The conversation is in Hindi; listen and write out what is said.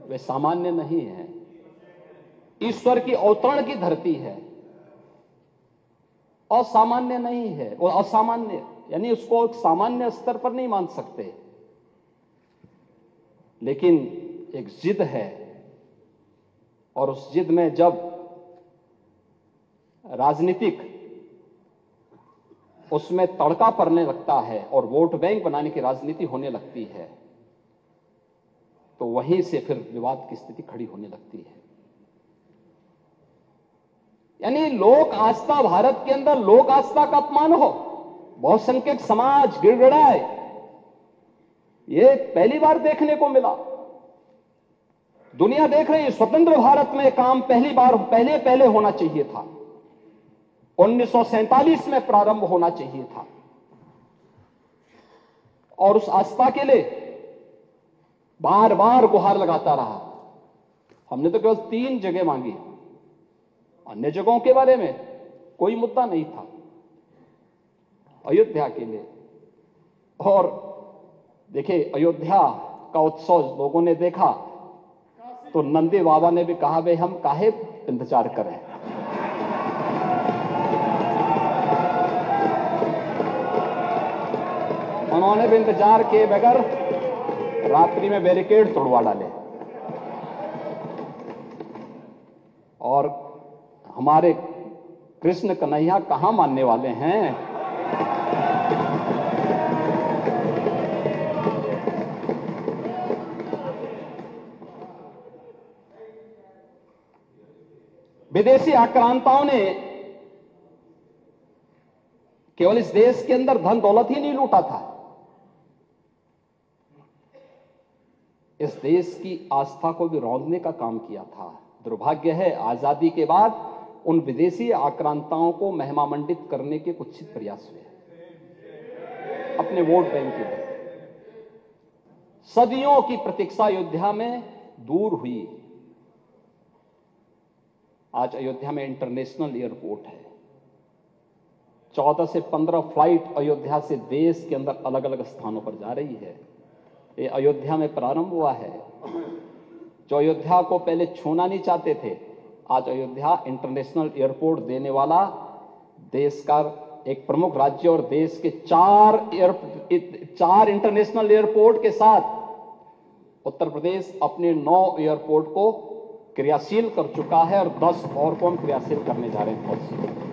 वे सामान्य नहीं है। ईश्वर की अवतरण की धरती है, असामान्य नहीं है। वो असामान्य यानी उसको एक सामान्य स्तर पर नहीं मान सकते, लेकिन एक जिद है, और उस जिद में जब राजनीतिक उसमें तड़का पड़ने लगता है और वोट बैंक बनाने की राजनीति होने लगती है, तो वहीं से फिर विवाद की स्थिति खड़ी होने लगती है। यानी लोक आस्था, भारत के अंदर लोक आस्था का अपमान हो, बहुसंख्यक समाज गिड़गिड़ाए, ये पहली बार देखने को मिला। दुनिया देख रही है, स्वतंत्र भारत में काम पहले होना चाहिए था, 1947 में प्रारंभ होना चाहिए था, और उस आस्था के लिए बार बार गुहार लगाता रहा। हमने तो केवल 3 जगह मांगी, अन्य जगहों के बारे में कोई मुद्दा नहीं था। अयोध्या के लिए, और देखिए अयोध्या का उत्सव लोगों ने देखा तो नंदी बाबा ने भी कहा, भाई हम काहे इंतजार करें, उन्होंने भी इंतजार किए बगैर रात्रि में बैरिकेड तोड़वा डाले। और हमारे कृष्ण कन्हैया कहां मानने वाले हैं। विदेशी आक्रांताओं ने केवल इस देश के अंदर धन दौलत ही नहीं लूटा था, इस देश की आस्था को भी रौंदने का काम किया था। दुर्भाग्य है, आजादी के बाद उन विदेशी आक्रांताओं को महिमामंडित करने के कुत्सित प्रयास हुए अपने वोट बैंक के लिए। सदियों की प्रतीक्षा अयोध्या में दूर हुई। आज अयोध्या में इंटरनेशनल एयरपोर्ट है, 14 से 15 फ्लाइट अयोध्या से देश के अंदर अलग अलग स्थानों पर जा रही है। ये अयोध्या में प्रारंभ हुआ है। जो अयोध्या को पहले छूना नहीं चाहते थे, आज अयोध्या इंटरनेशनल एयरपोर्ट देने वाला देश का एक प्रमुख राज्य, और देश के 4 इंटरनेशनल एयरपोर्ट के साथ उत्तर प्रदेश अपने 9 एयरपोर्ट को क्रियाशील कर चुका है, और 10 और को हम क्रियाशील करने जा रहे हैं।